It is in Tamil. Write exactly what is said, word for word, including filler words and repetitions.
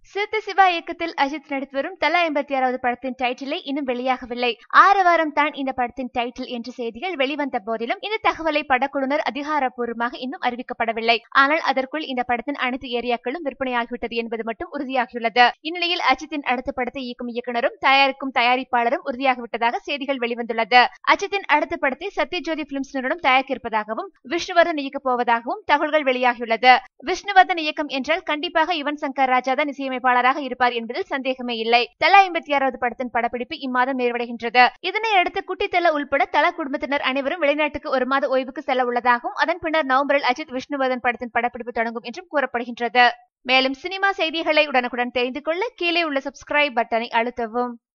சித்த சிவா இயக்கத்தில் அஜித் நடித்து வரும் தலா எண்பத்தி ஆறாவது படத்தின் டைட்டிலை இன்னும் வெளியாகவில்லை. ஆறு வாரம் தான் இந்த படத்தின் டைட்டில் என்ற செய்திகள் வெளிவந்த போதிலும் இந்த தகவலை படக்குழுவினர் அதிகாரப்பூர்வமாக இன்னும் அறிவிக்கப்படவில்லை. ஆனால் அதற்குள் இந்த படத்தின் அனைத்து ஏரியாக்களும் விற்பனையாகிவிட்டது என்பது மட்டும் உறுதியாகியுள்ளது. இந்நிலையில் அஜித்தின் அடுத்த படத்தை இயக்கும் இயக்குனரும் தயாரிக்கும் தயாரிப்பாளரும் உறுதியாகிவிட்டதாக செய்திகள் வெளிவந்துள்ளது. அஜித்தின் அடுத்த படத்தை சத்யஜோதி பிலிம்ஸ் நிறுவனம் தயாரிக்க இருப்பதாகவும் விஷ்ணுவர்தன் இயக்கப் போவதாகவும் தகவல்கள் வெளியாகியுள்ளது. விஷ்ணுவர்தன் இயக்கம் என்றால் கண்டிப்பாக யுவன் சங்கர் ராஜா தான் இசையமைப்பாளராக இருப்பார் என்பதில் சந்தேகமே இல்லை. தலா எண்பத்தி ஆறாவது படத்தின் படப்பிடிப்பு இம்மாதம் நிறைவடைகின்றது. இதனை அடுத்து குட்டி தல உள்பட தல குடும்பத்தினர் அனைவரும் வெளிநாட்டுக்கு ஒரு மாத ஓய்வுக்கு செல்ல உள்ளதாகவும் அதன் பின்னர் நவம்பரில் அஜித் விஷ்ணுவர்தன் படத்தின் படப்பிடிப்பு தொடங்கும் என்றும் கூறப்படுகின்றது. மேலும் சினிமா செய்திகளை உடனுக்குடன் தெரிந்து கொள்ள கீழே உள்ள சப்ஸ்கிரைப் பட்டனை அழுத்தவும்.